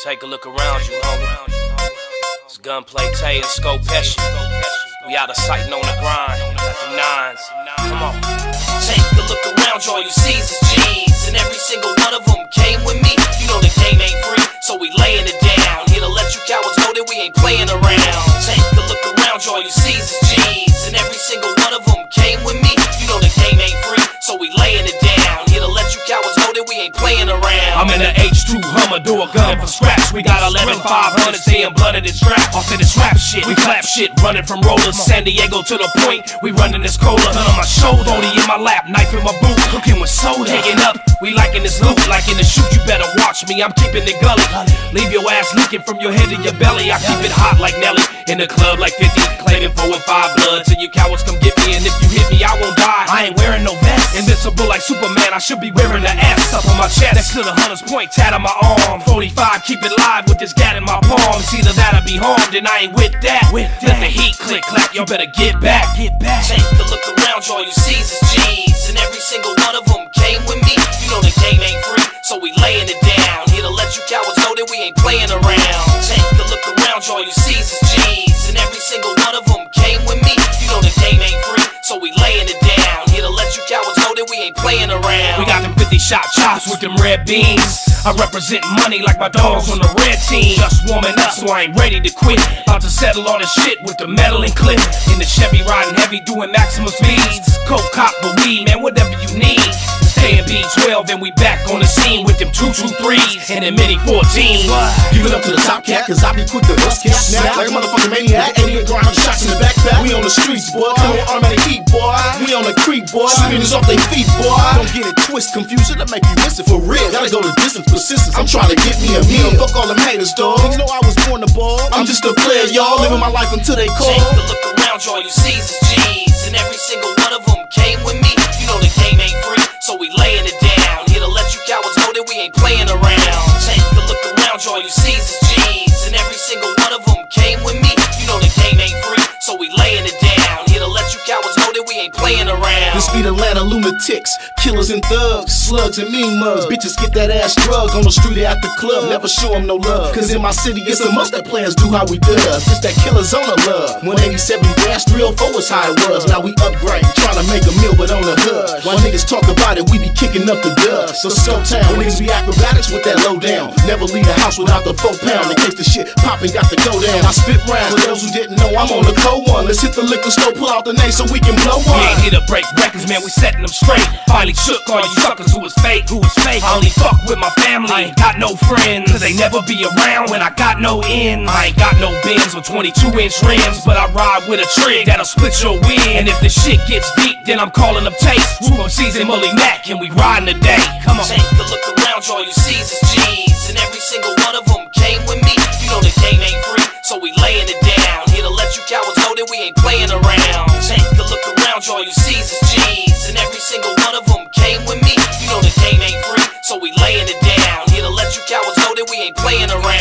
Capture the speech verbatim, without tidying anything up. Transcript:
Take a look around you, homie. It's Gunplay Tay and Scope Pesci. We out of sight and on the grind. Got the nines. Come on. Take a look around you, all you see is G's, and every single one of them came with me. You know the game ain't free, so we laying it down. Here to let you cowards know that we ain't playing around. Take a look around you, all you see is G's, and every single one of them came with me. You know the game ain't free, so we laying it down. Here to let you cowards know that we ain't playing around. I'm in the H two Hummer, do a gun for scratch. We got eleven five hundred, staying blooded and strapped. Off in this rap shit, we clap shit, running from rollers. San Diego to the point, we running this cola. Gun on my shoulder, only in my lap, knife in my boot. Cooking with soda, hanging up, we liking this loot. Like in the shoot, you better watch me, I'm keeping it gully. Leave your ass leaking from your head to your belly. I keep it hot like Nelly, in the club like fifty. Claiming four and five blood, till you cowards come get me. And if you hit me, I won't die, I ain't wearing no vest. Invincible like Superman, I should be wearing the S up on my chest. Next to the hunter's point, tat on my arm. Forty-five, keep it live with this gat in my palm. It's either that or be harmed, and I ain't with that. With that. Let the heat click clack, y'all better get back. Get back. Take a look around, all you see is G's, and every single one of them came with me. You know the game ain't free, so we laying it down. Here to let you cowards know that we ain't playing around. Take a look around, all you see is G's, and every single one of them came with me. You know the game ain't free, so we laying it down. Here to let you cowards know that we ain't playing around. We got them fifty shot chops with them red beans. I represent money like my dogs on the red team. Just warming up, so I ain't ready to quit. About to settle all this shit with the metal and clip. In the Chevy riding heavy, doing maximum speeds. Coke, cop, but weed, man, whatever you need. Stay in B twelve, and we back on the scene with them two two threes and them mini fourteens. Give it up to the top cat, cause I be quick to bust cat snap like a motherfucking maniac. eighty-eight grind shots in the backpack. We on the streets, boy. Come on, automatic heat, boy. We on the creek, boy. Spinners off they feet, boy. Don't get it twist, confusion that make you miss it for real. Gotta go the distance, persistence. I'm trying to get me a meal. Fuck all them haters, dog. You know I was born to ball. I'm just a player, y'all. Living my life until they call. Take a look around, all you see is G's, and every single one of them came with me. You know the game ain't free, so we laying it down. Here to let you cowards know that we ain't playing around. Take a look around, all you see is G's, and every single one of them came with me. You know the game ain't free, so we laying it down. Here to let you cowards know that we ain't playing around. This be the Atlanta lunatics, killers and thugs, slugs and mean mugs. Bitches get that ass drug on the street or at the club. Never show them no love, cause in my city it's a must that players do how we does. It's that killers on the love. one eighty-seven dash three oh four is how it was. Now we upgrade, trying to make a meal but on the hood. While niggas talk about it, we be kicking up the dust. So Scope Town, niggas be acrobatics with that low down. Never leave the house without the four pound. In case the shit poppin' got to go down. I spit round, for those who didn't know, I'm on the cold one. Let's hit the liquor store, pull out the name so we can blow one. We ain't here to break records, man, we setting them straight. Finally shook all you suckers who was fake, who was fake. I only fuck with my family, I ain't got no friends, cause they never be around when I got no ends. I ain't got no bins or twenty-two inch rims, but I ride with a trig that'll split your win. And if the shit gets deep, then I'm calling them tapes. Swoop up season Mully Mac, and we riding today. Come on. Take a look around, all you see is G's, and every single one of them came with me. You know the game ain't free, so we laying it down. Here to let you cowards know that we ain't playing around. Take a look around, all you see is G's, and every single one of them came with me. You know the game ain't free, so we laying it down. Here to let you cowards know that we ain't playing around.